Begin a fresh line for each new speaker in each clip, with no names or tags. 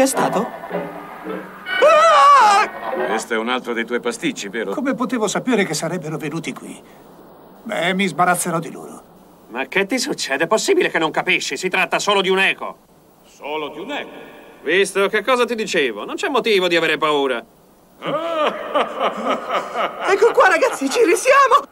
Che è stato?
Questo è un altro dei tuoi pasticci, vero?
Come potevo sapere che sarebbero venuti qui? Beh, mi sbarazzerò di loro.
Ma che ti succede? È possibile che non capisci? Si tratta solo di un eco.
Solo di un eco.
Visto, che cosa ti dicevo? Non c'è motivo di avere paura.
Ecco qua, ragazzi, ci risiamo!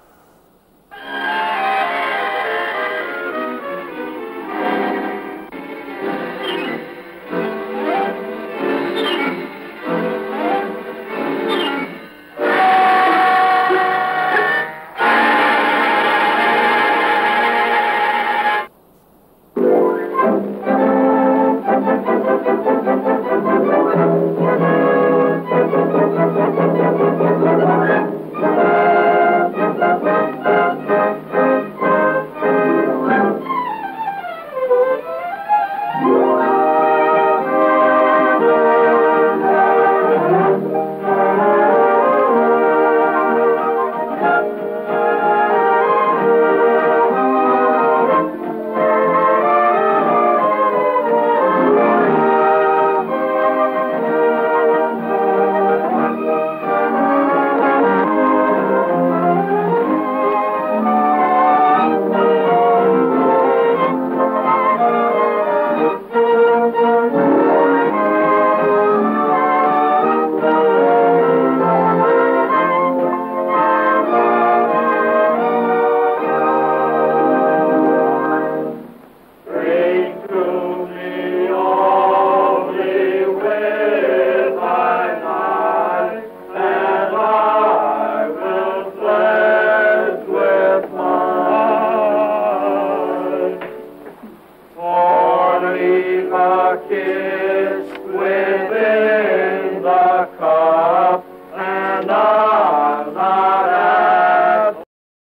Kiss with